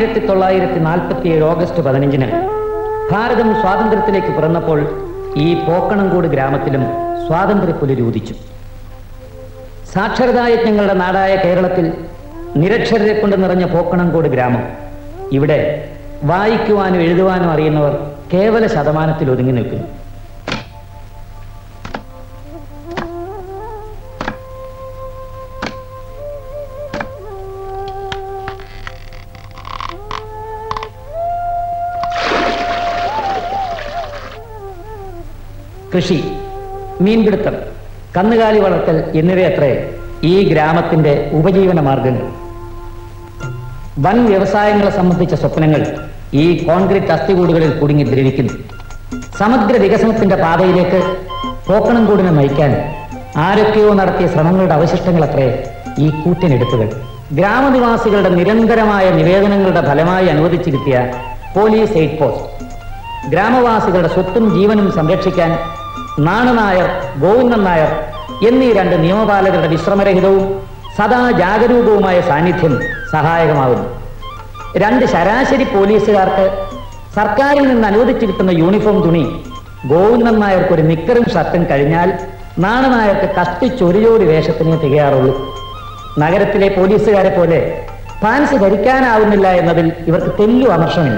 1947 August 15-ന് ഭാരതം സ്വാതന്ത്ര്യത്തിലേക്ക് പിറന്നപ്പോൾ ഈ പോക്കണംകോട് ഗ്രാമത്തിലും സ്വാതന്ത്ര്യപ്പുലരി ഉദിച്ചു. സാക്ഷരതായജ്ഞങ്ങളുടെ നാടായ കേരളത്തിൽ നിരക്ഷരരെ കൊണ്ട് നിറഞ്ഞ പോക്കണംകോട് ഗ്രാമം. ഇവിടെ വായിക്കുവാനും എഴുതുവാനും അറിയുന്നവർ കേവല ശതമാനത്തിൽ ഒതുങ്ങി നിൽക്കുന്നു. കൃഷി, മീൻപിടുത്തം, കന്നുകാലി വളർത്തൽ എന്നിവയത്രേ ഈ ഗ്രാമത്തിന്റെ ഉപജീവന മാർഗങ്ങൾ. വൻ വ്യവസായങ്ങളെ സംബന്ധിച്ച സ്വപ്നങ്ങൾ ഈ കോൺക്രീറ്റ് അസ്ഥികൂടുകളിൽ കുടുങ്ങി ദ്രവിക്കുന്നു. സമഗ്ര വികസനത്തിന്റെ പാതയിലേക്ക് പോക്കണംകോടിനെ നയിക്കാൻ ആരൊക്കെയോ നടത്തിയ ശ്രമങ്ങളുടെ അവശിഷ്ടങ്ങളത്രേ ഈ കൂറ്റനെടുപ്പുകൾ. ഗ്രാമനിവാസികളുടെ നിരന്തരമായ നിവേദനങ്ങളുടെ ഫലമായി അനുവദിച്ചിരുത്തിയ പോലീസ് എയ്ഡ് പോസ്റ്റ്, ഗ്രാമവാസികളുടെ സ്വത്തും ജീവനും സംരക്ഷിക്കാൻ നാണനായർ, ഗോവിന്ദൻ നായർ എന്നീ രണ്ട് നിയമപാലകരുടെ വിശ്രമരഹിതവും സദാ ജാഗരൂകവുമായ സാന്നിധ്യം സഹായകമാകുന്നു. രണ്ട് ശരാശരി പോലീസുകാർക്ക് സർക്കാരിൽ നിന്ന് അനുവദിച്ചു കിട്ടുന്ന യൂണിഫോം തുണി ഗോവിന്ദൻ നായർക്ക് ഒരു നിക്കറും ഷർട്ടും കഴിഞ്ഞാൽ നാണനായർക്ക് കഷ്ടിച്ചൊരു ജോഡി വേഷത്തിനേ തികയാറുള്ളൂ. നഗരത്തിലെ പോലീസുകാരെ പോലെ പാൻസ് ധരിക്കാനാവുന്നില്ല എന്നതിൽ ഇവർക്ക് തെല്ലു അമർഷമില്ല.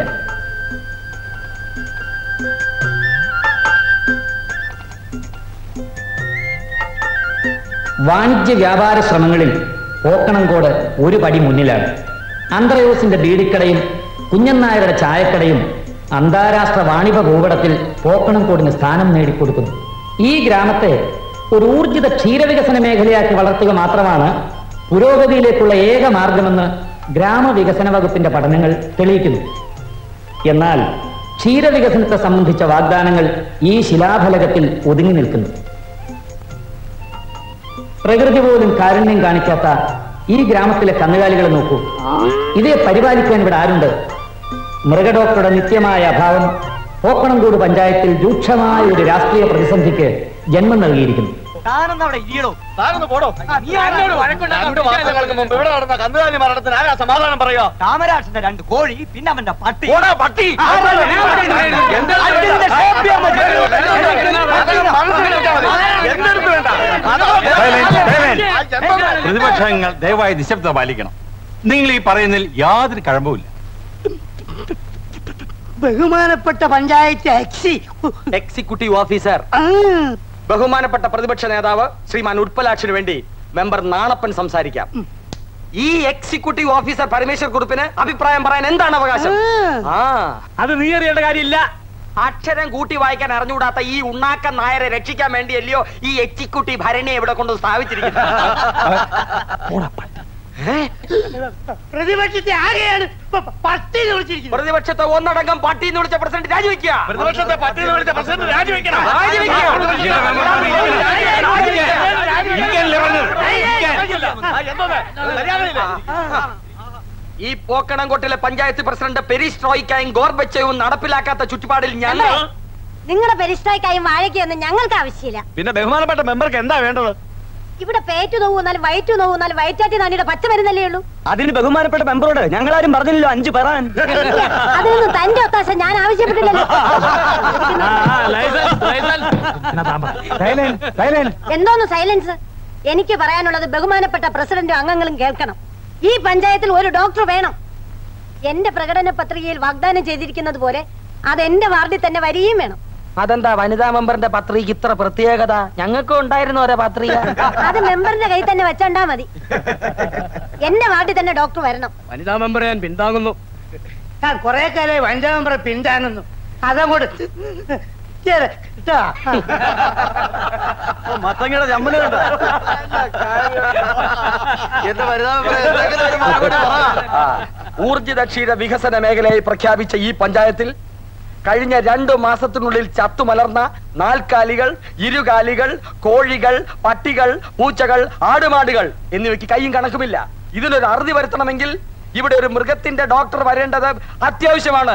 വാണിജ്യ വ്യാപാര ശ്രമങ്ങളിൽ പോക്കണംകോട് ഒരു പടി മുന്നിലാണ്. അന്ത്രയോസിന്റെ ബീഡിക്കടയും കുഞ്ഞൻ നായരുടെ ചായക്കടയും അന്താരാഷ്ട്ര വാണിഭ ഭൂപടത്തിൽ പോക്കണംകോടിന് സ്ഥാനം നേടിക്കൊടുക്കുന്നു. ഈ ഗ്രാമത്തെ ഒരു ഊർജിത ക്ഷീരവികസന മേഖലയാക്കി വളർത്തുക മാത്രമാണ് പുരോഗതിയിലേക്കുള്ള ഏക മാർഗമെന്ന് ഗ്രാമവികസന വകുപ്പിന്റെ പഠനങ്ങൾ തെളിയിക്കുന്നു. എന്നാൽ ക്ഷീരവികസനത്തെ സംബന്ധിച്ച വാഗ്ദാനങ്ങൾ ഈ ശിലാഫലകത്തിൽ ഒതുങ്ങി നിൽക്കുന്നു. പ്രകൃതി പോലും കാരുണ്യം കാണിക്കാത്ത ഈ ഗ്രാമത്തിലെ കന്നുകാലികളെ നോക്കൂ. ഇതേ പരിപാലിക്കാൻ ഇവിടെ ആരുണ്ട്? മൃഗഡോക്ടറുടെ നിത്യമായ അഭാവം പോക്കണംകോട് പഞ്ചായത്തിൽ രൂക്ഷമായ ഒരു രാഷ്ട്രീയ പ്രതിസന്ധിക്ക് ജന്മം നൽകിയിരിക്കുന്നു. സമാധാനം പറയോ? കാമരാജന്റെ 2 കോഴി, പിന്നെ അവന്റെ പട്ടി. പ്രതിപക്ഷങ്ങൾ ദയവായി നിശബ്ദത പാലിക്കണം. നിങ്ങൾ ഈ പറയുന്നതിൽ യാതൊരു കഴമ്പുമില്ല. ബഹുമാനപ്പെട്ട പഞ്ചായത്ത് എക്സിക്യൂട്ടീവ് ഓഫീസർ, ബഹുമാനപ്പെട്ട പ്രതിപക്ഷ നേതാവ് ശ്രീമാൻ ഉൽപ്പലാക്ഷിന് വേണ്ടി മെമ്പർ നാണപ്പൻ സംസാരിക്കാം. ഈ എക്സിക്യൂട്ടീവ് ഓഫീസർ പരമേശ്വർ കുറുപ്പിന് അഭിപ്രായം പറയാൻ എന്താണ് അവകാശം? അത് നീ അറിയേണ്ട കാര്യമില്ല. അക്ഷരം കൂട്ടി വായിക്കാൻ അറിഞ്ഞുകൂടാത്ത ഈ ഉണ്ണാക്ക നായരെ രക്ഷിക്കാൻ വേണ്ടിയല്ലയോ ഈ എക്സിക്യൂട്ടീവ് ഭരണിയെ ഇവിടെ കൊണ്ട് സ്ഥാപിച്ചിരിക്കുന്നത്. പ്രതിപക്ഷത്തെ ആകെയാണ് പട്ടി എന്ന് വിളിച്ചിരിക്കുന്നത്. പ്രതിപക്ഷത്തെ ഒന്നടങ്കം പട്ടി എന്ന് വിളിച്ച പ്രസിഡന്റ് രാജിവെക്കുക. പ്രതിപക്ഷത്തെ പട്ടി എന്ന് വിളിച്ച പ്രസിഡന്റ് രാജിവെക്കണം. ഈ പോക്കണംകോട്ടിലെ പഞ്ചായത്ത് പ്രസിഡന്റ് പെരിസ്ട്രോയിക്കായും ഗോർബച്ചയും നടപ്പിലാക്കാത്ത ചുറ്റുപാടിൽ ഞാൻ നിങ്ങളുടെ പെരിസ്ട്രോയിക്കായും വാഴയ്ക്കൊന്നും ഞങ്ങൾക്ക് ആവശ്യമില്ല. പിന്നെ ബഹുമാനപ്പെട്ട മെമ്പർക്ക് എന്താ വേണ്ടത്? ഇവിടെ പേറ്റു നോവുന്നാലും വയറ്റു നോവുന്നാലും വയറ്റാറ്റി നാണിയുടെ പച്ച മരുന്നല്ലേ ഉള്ളൂ. അതിന് ബഹുമാനപ്പെട്ട മെമ്പറോട് ഞങ്ങളാരും പറഞ്ഞില്ലല്ലോ 5 പറയാൻ. അതിനൊന്നും തന്റെ ഒത്താശ ഞാൻ ആവശ്യപ്പെട്ടില്ലല്ലോ. എന്തോന്ന് സൈലൻസ്? എനിക്ക് പറയാനുള്ളത് ബഹുമാനപ്പെട്ട പ്രസിഡന്റും അംഗങ്ങളും കേൾക്കണം. ഈ പഞ്ചായത്തിൽ ഒരു ഡോക്ടർ വേണം. എന്റെ പ്രകടന പത്രികയിൽ വാഗ്ദാനം ചെയ്തിരിക്കുന്നത് പോലെ അത് എന്റെ വാർഡിൽ തന്നെ വരികയും വേണം. അതെന്താ വനിതാ മെമ്പറിന്റെ പത്രിക ഇത്ര പ്രത്യേകത? ഞങ്ങൾക്കും ഉണ്ടായിരുന്നു ഓരോ പത്രിക. അത് മെമ്പറിന്റെ കയ്യിൽ തന്നെ വെച്ചോണ്ടാ മതി. എന്റെ വാർഡിൽ തന്നെ ഡോക്ടർ വരണം. വനിതാ മെമ്പറെ ഞാൻ പിന്താങ്ങുന്നു. ഞാൻ കുറെ കാലമായി വനിതാ മെമ്പറെ പിന്താങ്ങുന്നു. അതങ്ങോട്ട് മത്തങ്ങയുടെ ചമ്മലുണ്ട്. ഊർജിത ക്ഷീര വികസന മേഖലയായി പ്രഖ്യാപിച്ച ഈ പഞ്ചായത്തിൽ കഴിഞ്ഞ 2 മാസത്തിനുള്ളിൽ ചത്തുമലർന്ന നാൽക്കാലികൾ, ഇരുകാലികൾ, കോഴികൾ, പട്ടികൾ, പൂച്ചകൾ, ആടുമാടുകൾ എന്നിവയ്ക്ക് കയ്യും കണക്കുമില്ല. ഇതിനൊരു അറുതി വരുത്തണമെങ്കിൽ ഇവിടെ ഒരു മൃഗത്തിന്റെ ഡോക്ടർ വരേണ്ടത് അത്യാവശ്യമാണ്.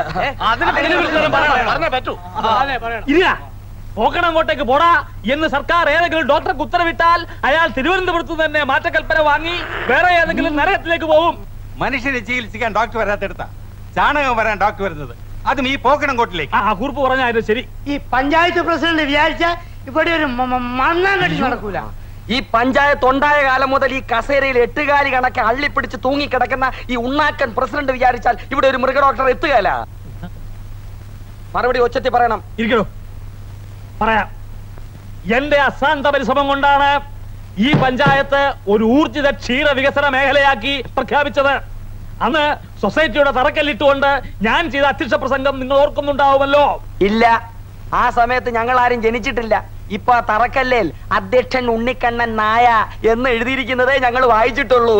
പോക്കണംകോട്ടേക്ക് പോടാ എന്ന് സർക്കാർ ഏതെങ്കിലും ഡോക്ടർക്ക് ഉത്തരവിട്ടാൽ അയാൾ തിരുവനന്തപുരത്ത് തന്നെ മാറ്റക്കൽപ്പന വാങ്ങി വേറെ ഏതെങ്കിലും നരകത്തിലേക്ക് പോകും. മനുഷ്യരെ ചികിത്സിക്കാൻ ഡോക്ടർ വരാത്തെടുത്ത ചാണകം വരാൻ ഡോക്ടർ വരുന്നത്, അതും ഈ പോക്കണം കോട്ടിലേക്ക്. കുറിപ്പ് പറഞ്ഞായിരുന്നു ശരി. ഈ പഞ്ചായത്ത് പ്രസിഡന്റ് വിചാരിച്ച ഇവിടെ ഒരു മണ്ണാങ്കടി നടക്കൂല. ഈ പഞ്ചായത്ത് ഉണ്ടായ കാലം മുതൽ ഈ കസേരയിൽ 8 കാലി കണക്ക് അള്ളിപ്പിടിച്ച് തൂങ്ങിക്കിടക്കുന്ന ഈ ഉണ്ണാക്കൻ പ്രസിഡന്റ് വിചാരിച്ചാൽ ഇവിടെ ഒരു മൃഗ ഡോക്ടർ എത്തുകയല്ല. മറുപടി ഒച്ചത്തി പറയണം. ഇരിക്കണോ? പറയാം. എന്റെ അശാന്ത പരിശ്രമം കൊണ്ടാണ് ഈ പഞ്ചായത്ത് ഒരു ഊർജിത ക്ഷീര വികസന മേഖലയാക്കി പ്രഖ്യാപിച്ചത്. അന്ന് സൊസൈറ്റിയുടെ തറക്കല്ലിട്ടുകൊണ്ട് ഞാൻ ചെയ്ത അധ്യക്ഷ പ്രസംഗം നിങ്ങൾ ഓർക്കുന്നുണ്ടാവുമല്ലോ. ഇല്ല, ആ സമയത്ത് ഞങ്ങൾ ആരും ജനിച്ചിട്ടില്ല. ഇപ്പൊ തറക്കല്ലേൽ അധ്യക്ഷൻ ഉണ്ണിക്കണ്ണൻ നായ എന്ന് എഴുതിയിരിക്കുന്നതേ ഞങ്ങൾ വായിച്ചിട്ടുള്ളൂ.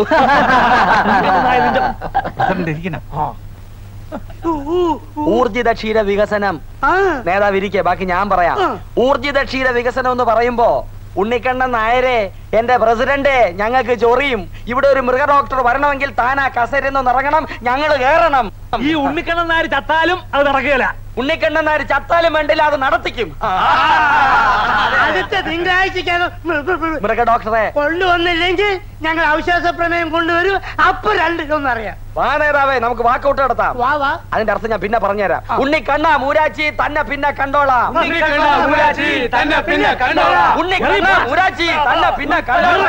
ഊർജിത ക്ഷീര വികസനം നേതാവ് ഇരിക്കെ, ബാക്കി ഞാൻ പറയാം. ഊർജിത ക്ഷീര വികസനം എന്ന് പറയുമ്പോ ഉണ്ണിക്കണ്ണൻ നായരെ, എന്റെ പ്രസിഡന്റ്, ഞങ്ങൾക്ക് ചൊറിയും. ഇവിടെ ഒരു മൃഗ ഡോക്ടർ വരണമെങ്കിൽ താനാ കസേരന്ന് ഇറങ്ങണം, ഞങ്ങൾ കേറണം. ഈ ഉണ്ണിക്കണ്ണൻ നായർ ചത്താലും അത് നടക്കുകയില്ല. ഉണ്ണിക്കണ്ണൻ നായർ ചത്താലും വേണ്ടില്ല, അത് നടത്തിക്കും. അടുത്ത തിങ്കളാഴ്ചക്കാണ് മൃഗ ഡോക്ടറെ കൊണ്ടുവന്നില്ലെങ്കിൽ ഞങ്ങൾ അവിശ്വാസ പ്രമേയം കൊണ്ടുവരും. അപ്പൊ രണ്ടിലൊന്നറിയാം. വാ നേതാവേ, നമുക്ക് വാക്കൗട്ട് നടത്താം. വാ വാ. അതിന്റെ അർത്ഥം ഞാൻ പിന്നെ പറഞ്ഞുതരാം. ഉണ്ണിക്കണ്ണ മൂരാച്ചി തന്നെ പിന്നെ കണ്ടോളാം. ഉണ്ണിക്കണ്ണ മൂരാച്ചി തന്നെ പിന്നെ കണ്ടോളാം. ഉണ്ണിക്കണ്ണ മൂരാച്ചി തന്നെ പിന്നെ കണ്ടോളാം.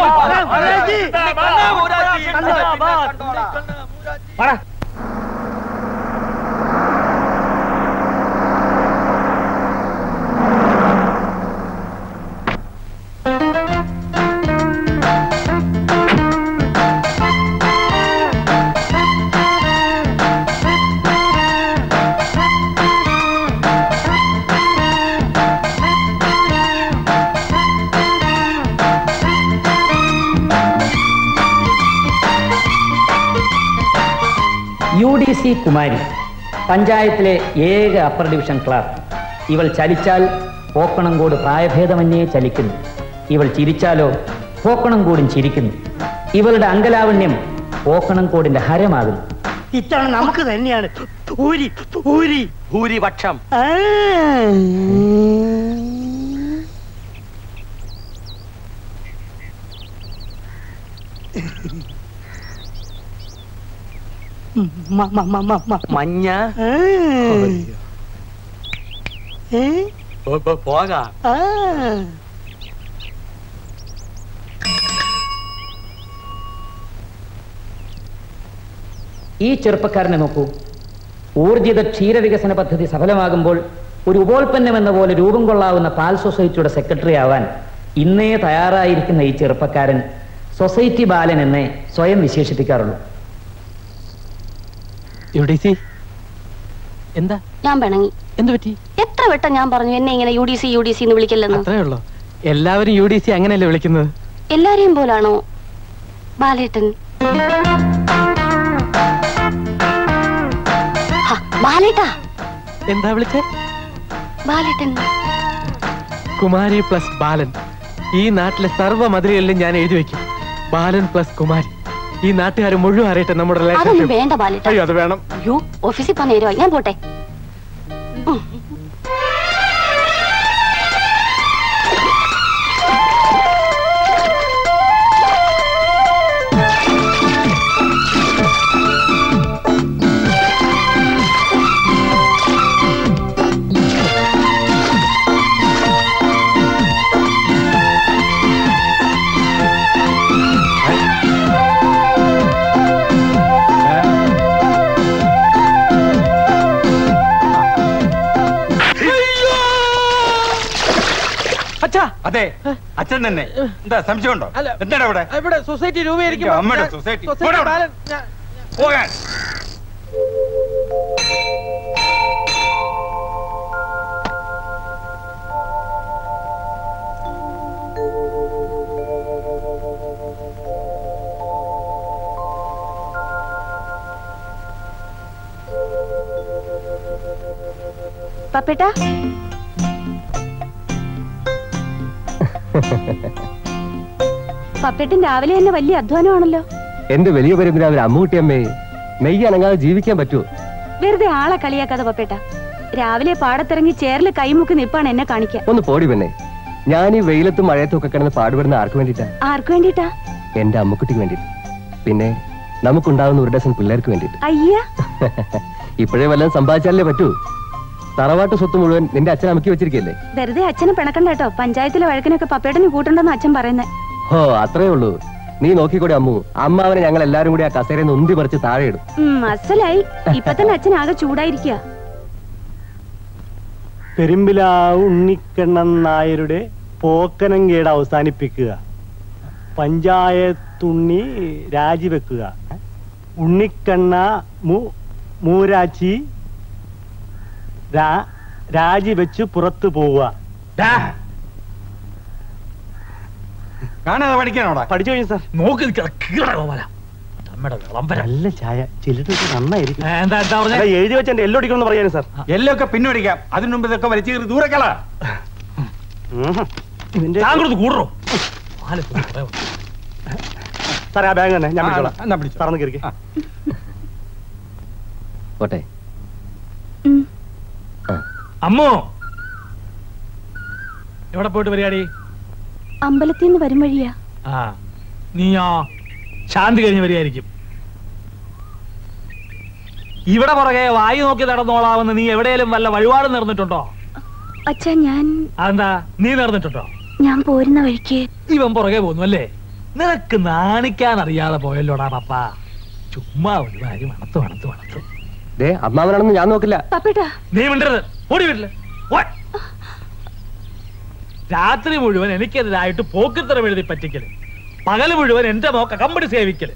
UDC കുമാരി, പഞ്ചായത്തിലെ ഏക അപ്പർ ഡിവിഷൻ ക്ലാർക്ക്. ഇവൾ ചലിച്ചാൽ പോക്കണംകോട് പ്രായഭേദമന്യേ ചലിക്കുന്നു. ഇവൾ ചിരിച്ചാലോ പോക്കണംകോടും ചിരിക്കുന്നു. ഇവളുടെ അങ്കലാവണ്യം പോക്കണംകോടിന്റെ ഹരമാകുന്നു. ഇത്തവണ നമുക്ക് തന്നെയാണ് ഭൂരിപക്ഷം. മഞ്ഞ പോകാം. ഈ ചെറുപ്പക്കാരനെ നോക്കൂ. ഊർജിത ക്ഷീരവികസന പദ്ധതി സഫലമാകുമ്പോൾ ഒരു ഉപോൽപ്പന്നം എന്ന പോലെ രൂപം കൊള്ളാവുന്ന പാൽ സൊസൈറ്റിയുടെ സെക്രട്ടറി ആവാൻ ഇന്നേ തയ്യാറായിരിക്കുന്ന ഈ ചെറുപ്പക്കാരൻ സൊസൈറ്റി ബാലൻ എന്നെ സ്വയം വിശേഷിപ്പിക്കാറുള്ളൂ. എന്താ ഞാൻ പിണങ്ങി. എന്ത് പറ്റി? എത്ര വട്ടം ഞാൻ പറഞ്ഞു എന്നെ ഇങ്ങനെ UDC എന്ന് വിളിക്കല്ലെന്ന്. അത്രേ ഉള്ളൂ. എല്ലാവരും UDC അങ്ങനെയല്ലേ വിളിക്കുന്നത്? എല്ലാരെയും പോലാണോ ബാലേട്ടൻ? ബാലേട്ടാ. എന്താ വിളിച്ചേ? ബാലേട്ടൻ. കുമാരി പ്ലസ് ബാലൻ. ഈ നാട്ടിലെ സർവ്വ മതിലുകളിലും ഞാൻ എഴുതി വെക്കും, ബാലൻ പ്ലസ് കുമാരി. ഈ നാട്ടുകാർ മുഴുവൻ അറിയട്ടെ നമ്മുടെ റിലേഷൻഷിപ്പ്. വേണ്ട ബാലേട്ട. അയ്യോ, അത് വേണം. അയ്യോ, ഓഫീസിൽ പോകാൻ നേരമായി, ഞാൻ പോട്ടെ. അതെ, അച്ഛൻ തന്നെ. എന്താ സംശയമുണ്ടോ? എന്താണ് ഇവിടെ? ഇവിടെ സൊസൈറ്റി രൂപീകരിക്കും. അമ്മയുടെ സൊസൈറ്റി പോകാൻ. പപ്പേട്ടാ, പപ്പേട്ടൻ രാവിലെ തന്നെ വലിയ അധ്വാനമാണല്ലോ. എന്റെ വലിയ പരമ്പരാവിലെ അമ്മൂട്ടിയമ്മേ, നെയ്യ് അനങ്ങാതെ ജീവിക്കാൻ പറ്റുമോ? വെറുതെ ആളെ കളിയാക്കാതെ പപ്പേട്ട. രാവിലെ പാടത്തിറങ്ങി ചേറില് കൈമുക്കി നിപ്പാണ് എന്നെ കാണിക്കാൻ. ഒന്ന് പോടി പെണ്ണേ. ഞാൻ ഈ വെയിലത്തും മഴയത്തും ഒക്കെ കിടന്ന് പാടുപെടുന്ന ആർക്ക് വേണ്ടിട്ടാ? ആർക്ക് വേണ്ടിട്ടാ? എന്റെ അമ്മക്കുട്ടിക്ക് വേണ്ടിട്ട്. പിന്നെ നമുക്കുണ്ടാകുന്ന 1 ഡസൻ പിള്ളേർക്ക് വേണ്ടിട്ട്. അയ്യ, ഇപ്പോഴേ വല്ലതും സമ്പാദിച്ചാലേ പറ്റൂ. തറവാട്ട് സ്വത്ത് മുഴുവൻ നിന്റെ അച്ഛൻ അമുക്കി വെച്ചിരിക്കല്ലേ? വെറുതെ അച്ഛനെ പിണക്കണ്ട കേട്ടോ. പഞ്ചായത്തിലെ വഴക്കിനൊക്കെ പപ്പേട്ടന് കൂട്ടുണ്ടെന്ന് അച്ഛൻ പറയുന്നേ. ഓ അത്രേ ഉള്ളൂ. നീ നോക്കിക്കൂടെ അമ്മു. അമ്മാവനെ ഞങ്ങൾ എല്ലാരും കൂടി ആ കസേരയിൽ ഉന്തി പറിച്ച് താഴെ ഇടും. അസലായി. ഇപ്പൊ തന്നെ അച്ഛൻ ആകെ ചൂടായിരിക്കുക. പെരുമ്പിലാവ് ഉണ്ണിക്കണ്ണൻ നായരുടെ പോക്കനം കേട് അവസാനിപ്പിക്കുക. പഞ്ചായത്തുണ്ണി രാജിവെക്കുക. ഉണ്ണിക്കണ്ണ മൂരാച്ചി രാജിവെച്ച് പുറത്തു പോവുക. കാണാതെ പഠിക്കാനോടാ? പഠിച്ചു കഴിഞ്ഞു സാർ. നോക്കി നല്ല ചായ ചിലരൊക്കെ നന്നായിരിക്കും. എന്താ എഴുതി വെച്ച എന്റെ എല്ലോ അടിക്കണമെന്ന് പറയാനും സാർ. എല്ലോ ഒക്കെ പിന്നോടിക്കാം. അതിനു മുമ്പ് ഇതൊക്കെ വലിച്ചു ദൂരക്കള. കൂടോ സാറേ ആ ബാഗ് തന്നെ ഞാൻ പറന്ന് കയറി. പോട്ടെ. അമ്മോ എവിടെ പോയിട്ട് പരിപാടി? അമ്പലത്തിൽ നിന്ന് വരും വഴിയാ. നീയോ ശാന്തി കഴിഞ്ഞ് വരികയായിരിക്കും. ഇവിടെ പുറകെ വായു നോക്കി നടന്നോളാമെന്ന് നീ എവിടെയെങ്കിലും വല്ല വഴിപാട് നേർന്നിട്ടുണ്ടോ? അച്ഛാ ഞാൻ. അതെന്താ നീ നേർന്നിട്ടുണ്ടോ? ഞാൻ പോരുന്ന വഴിക്ക് ഇവൻ പുറകെ പോന്നു അല്ലേ? നിനക്ക് നാണിക്കാൻ അറിയാതെ പോയല്ലോടാ പപ്പ. ചുമ്മാ ഒരു കാര്യം വണത്ത് അമ്മാവനാണെന്ന് ഞാൻ നോക്കില്ല. നീ മിണ്ടരുത്. ഓടി വീട്ടില്. രാത്രി മുഴുവൻ എനിക്കെതിരായിട്ട് പോക്കിത്തരം എഴുതി പറ്റിക്കല്, പകല് മുഴുവൻ എന്റെ മോക്ക കമ്പനി സേവിക്കല്.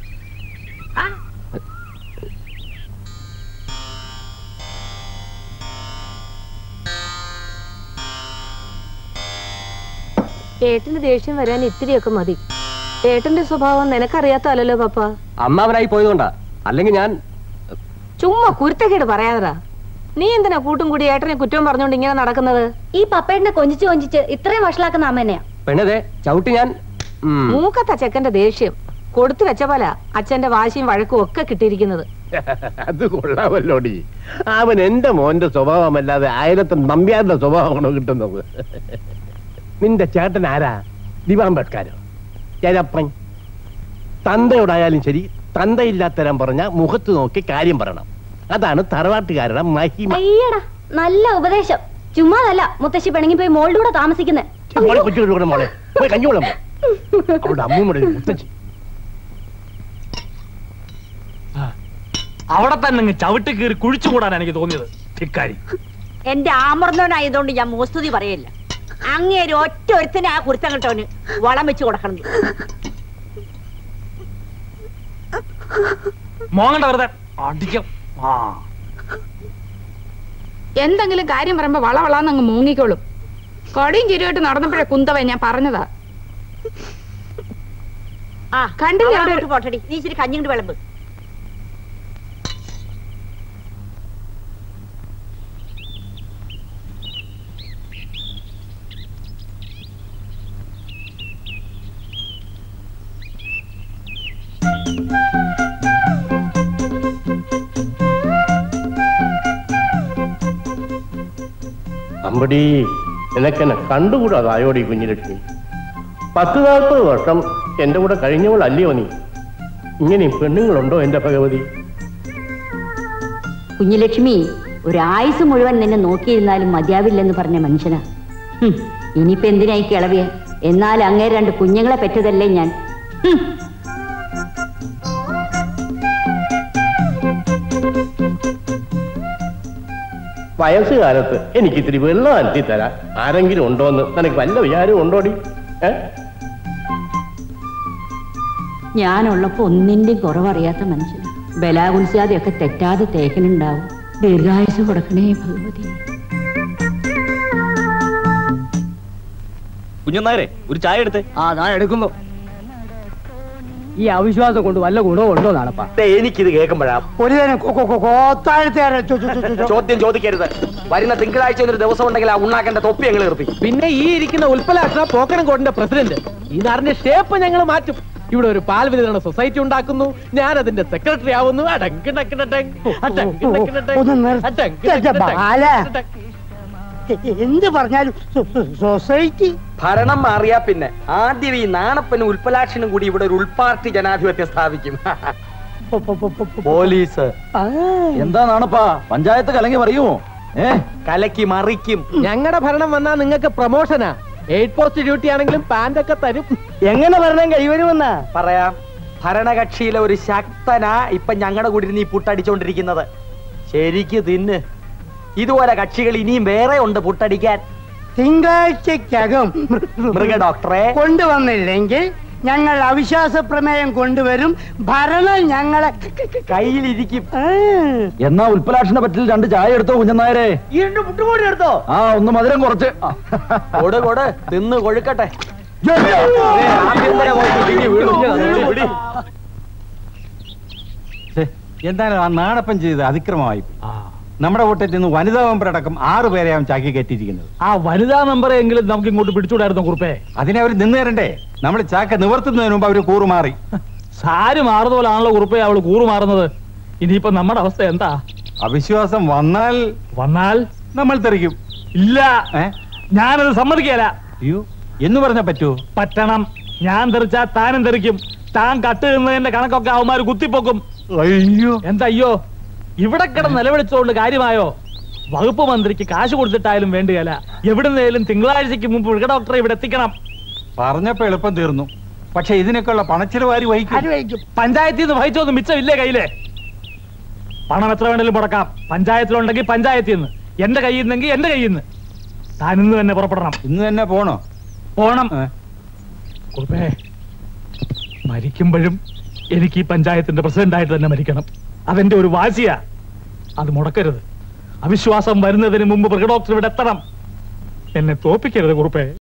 ഏട്ടന് ദേഷ്യം വരാൻ ഇത്തിരിയൊക്കെ മതി. ഏട്ടന്റെ സ്വഭാവം നിനക്കറിയാത്തല്ലോ പപ്പ. അമ്മാവനായി പോയതുകൊണ്ടാ. അല്ലെങ്കിൽ ഞാൻ ചുമ്മാ കുരുത്തക്കേട് പറയാതടാ. നീ എന്തിനാ കൂട്ടും കൂടി ഏട്ടനെ കുറ്റം പറഞ്ഞോണ്ട് ഇങ്ങനെ നടക്കുന്നത്? ഈ പപ്പേട്ടനെ കൊഞ്ചിച്ച് ഇത്രയും വഷളാക്കുന്ന അമ്മനെയാ. പെണ്ണതെ ചവിട്ടി ഞാൻ. മൂക്കത്ത ചെക്കന്റെ ദേഷ്യം കൊടുത്തു വെച്ച പോലെ അച്ഛന്റെ വാശിയും വഴക്കും ഒക്കെ കിട്ടിയിരിക്കുന്നത്. അത് കൊള്ളാമല്ലോടി. അവൻ എന്റെ മോന്റെ സ്വഭാവമല്ലാതെ ആയിരത്തും നമ്പ്യാരുടെ സ്വഭാവമാണോ കിട്ടുന്നത്? നിന്റെ ചേട്ടൻ ആരാ? ദിവാംബേദ്കരോ? ചേരപ്പൻ? തന്തയോടായാലും ശരി, തന്തയില്ലാത്തരം പറഞ്ഞ മുഖത്ത് നോക്കി കാര്യം പറയണം. അതാണ് തറവാട്ടുകാരുടെ മഹിമ. അയ്യടാ നല്ല ഉപദേശം. ചുമ്മാതല്ല മുത്തശ്ശി പെണങ്ങി പോയി മോളുടെ കൂടെ താമസിക്കുന്നേ. കൊച്ചുകൂടെ മോളെ പോയി കഞ്ഞോളം. അവളുടെ അമ്മൂടെ മുത്തച്ഛി അവിടെ തന്നെ ചവിട്ടി കീറി കുഴിച്ചുകൂടാനാണ് എനിക്ക് തോന്നിയത്. ധിക്കാരി. എന്റെ ആമർന്നവനായതുകൊണ്ട് ഞാൻ മോസ്തുതി പറയില്ല. അങ്ങേര് ഒറ്റ ഒരുത്തനെ ആ കുരുത്തം കിട്ടവന് വളം വെച്ച് കൊടുക്കണം. മോങ്ങണ്ട വെറുതെ അടിക്കും. എന്തെങ്കിലും കാര്യം പറയുമ്പോ വളവളാന്ന് അങ്ങ് മൂങ്ങിക്കോളും. കടിയും ചിരിയായിട്ട് നടന്നപ്പോഴേ കുന്തവ ഞാൻ പറഞ്ഞതാ. കണ്ടില്ല പോട്ടടി. നീ ഇച്ചിരി കഞ്ഞിങ്ങോട്ട് വിളമ്പ്. അമ്പടി നിനക്കെന്നെ കണ്ടുകൂടാതായോടി കുഞ്ഞിലക്ഷ്മി. 10-40 വർഷം എന്റെ കൂടെ കഴിഞ്ഞവളല്ലയോ നീ? ഇങ്ങനെ പെണ്ണുങ്ങളുണ്ടോ എന്റെ ഭഗവതി? കുഞ്ഞുലക്ഷ്മി ഒരായുസ് മുഴുവൻ നിന്നെ നോക്കിയിരുന്നാലും മതിയാവില്ലെന്ന് പറഞ്ഞ മനുഷ്യനാ. ഇനിയിപ്പോ എന്തിനായി കിളവിയ? എന്നാൽ അങ്ങേ 2 കുഞ്ഞുങ്ങളെ പെറ്റതല്ലേ ഞാൻ. വയസ്സുകാലത്ത് എനിക്ക് ഇത്തിരി വെള്ളം അനത്തി തരാൻ ആരെങ്കിലും ഉണ്ടോന്ന് നിനക്ക് വല്ല വിചാരവും ഉണ്ടോടി? ഞാനുള്ളപ്പോ ഒന്നിന്റെയും കുറവറിയാത്ത മനുഷ്യൻ. ബലാകുൽസ്യാതെയൊക്കെ തെറ്റാതെ തേക്കനുണ്ടാവും. ദീർഘായുസ് കൊടുക്കണേ ഭഗവതി. കുഞ്ഞനായരെ ഒരു ചായ എടുത്തേ. ഞാൻ എടുക്കുന്നു. ഈ അവിശ്വാസം കൊണ്ട് വല്ല ഗുണവും ഉണ്ടോ നാണപ്പാ? എനിക്കിത് കേൾക്കുമ്പോഴാ ചോദ്യം ചോദിക്കരുത്. വരുന്ന തിങ്കളാഴ്ച ഒരു ദിവസം ഉണ്ടെങ്കിൽ ആ ഉണ്ണാക്കന്റെ തൊപ്പി ഞങ്ങൾ നിർത്തി. പിന്നെ ഈ ഇരിക്കുന്ന ഉൽപ്പലാക്ഷ പോക്കണംകോടിന്റെ പ്രസിഡന്റ്. ഈ നാടിന്റെ ഷേപ്പ് ഞങ്ങൾ മാറ്റും. ഇവിടെ ഒരു പാൽ വിതരണ സൊസൈറ്റി ഉണ്ടാക്കുന്നു. ഞാൻ അതിന്റെ സെക്രട്ടറി ആവുന്നു. എന്ത് പറഞ്ഞാലും സൊസൈറ്റി ഭരണം മാറിയാ പിന്നെ ആദ്യം ഈ നാണപ്പനും ഉൽപ്പലാക്ഷനും കൂടി ഇവിടെ ഒരു ഉൾപാർട്ടി ജനാധിപത്യം സ്ഥാപിക്കും. പോലീസ്. എന്താണപ്പാ പഞ്ചായത്ത് കലങ്ങി പറയുമോ? കലക്കി മറിക്കും. ഞങ്ങളുടെ ഭരണം വന്നാ നിങ്ങൾക്ക് പ്രൊമോഷനാ. 8 പോസ്റ്റ് ഡ്യൂട്ടി ആണെങ്കിലും പാൻറ്റൊക്കെ തരും. എങ്ങനെ ഭരണം കൈവരുമെന്നാ പറയാം. ഭരണകക്ഷിയിലെ ഒരു ശക്തനാ ഇപ്പൊ ഞങ്ങളുടെ കൂടി നീ പുട്ടടിച്ചോണ്ടിരിക്കുന്നത്. ശരിക്ക് തിന്ന്. ഇതുപോലെ കക്ഷികൾ ഇനിയും വേറെ ഉണ്ട് പുട്ടടിക്കാൻ. തിങ്കളാഴ്ചക്കകം മൃഗ ഡോക്ടറെ കൊണ്ടുവന്നില്ലെങ്കിൽ ഞങ്ങൾ അവിശ്വാസ പ്രമേയം കൊണ്ടുവരും. ഭരണം ഞങ്ങളെ കയ്യിലിരിക്കും. എന്നാ ഉൽപ്പലാക്ഷനെ പറ്റിൽ 2 ചായ എടുത്തോ കുഞ്ഞനായരെ. ഈ 2 പുട്ടുകൂടി എടുത്തോ? ആ, ഒന്ന് മധുരം കുറച്ച്. കൊട് തിന്ന് കൊഴുക്കട്ടെ. എന്തായാലും ആ നാടപ്പം ചെയ്ത് അതിക്രമമായി. നമ്മുടെ കൂട്ടത്തിൽ നിന്ന് വനിതാ മെമ്പർ അടക്കം 6 പേരെ അവൻ ചാക്കി കയറ്റിയിരിക്കുന്നത്. ആ വനിതാ മെമ്പറെ എങ്കിലും നമുക്ക് ഇങ്ങോട്ട് പിടിച്ചുകൂടായിരുന്നു കുറുപ്പേ. അതിനെ അവർ നിന്ന് തരണ്ടേ? നമ്മൾ ചാക്ക നിവർത്തുന്നതിന് മുമ്പ് അവര് കൂറുമാറി. സാരി മാറുന്ന പോലാണല്ലോ കുറുപ്പേ അവള് കൂറുമാറുന്നത്. ഇനിയിപ്പോ നമ്മുടെ അവസ്ഥ എന്താ? അവിശ്വാസം വന്നാൽ നമ്മൾ തെറിക്കും. ഇല്ല, ഞാനത് സമ്മതിക്കല. അയ്യോ, എന്ന് പറഞ്ഞാ പറ്റുമോ? പറ്റണം. ഞാൻ തെറിച്ചാ താനും തെറിക്കും. താൻ കട്ട് നിന്നതിന്റെ കണക്കൊക്കെ അവന്മാര് കുത്തിപ്പോക്കും. അയ്യോ, എന്താ അയ്യോ? ഇവിടെ കിടന്ന് നിലവിളിച്ചുകൊണ്ട് കാര്യമായോ? വകുപ്പ് മന്ത്രിക്ക് കാശ് കൊടുത്തിട്ടായാലും വേണ്ടുകയല്ല. എവിടുന്നേലും തിങ്കളാഴ്ചക്ക് മുമ്പ് മൃഗ ഡോക്ടറെ ഇവിടെ എത്തിക്കണം. പറഞ്ഞപ്പോ എളുപ്പം തീർന്നു. പക്ഷെ ഇതിനൊക്കെയുള്ള പണച്ചിലവാരി വഹിക്കും. പഞ്ചായത്തിൽ നിന്ന് വഹിച്ചൊന്നും മിച്ചമില്ലേ കയ്യില്? പണം എത്ര വേണേലും മുടക്കാം. പഞ്ചായത്തിലുണ്ടെങ്കിൽ പഞ്ചായത്തിൽ നിന്ന്, എന്റെ കയ്യിൽ നിന്നെങ്കിൽ എന്റെ കയ്യിൽ നിന്ന്. താൻ ഇന്ന് തന്നെ പുറപ്പെടണം. ഇന്ന് തന്നെ പോണം. കുറുപ്പേ, മരിക്കുമ്പോഴും എനിക്ക് ഈ പഞ്ചായത്തിന്റെ പ്രസിഡന്റായിട്ട് തന്നെ മരിക്കണം. അതെന്റെ ഒരു വാശിയാ. അത് മുടക്കരുത്. അവിശ്വാസം വരുന്നതിന് മുമ്പ് മൃഗ ഡോക്ടർ ഇവിടെ എത്തണം. എന്നെ തോപ്പിക്കരുത് കുറുപ്പേ.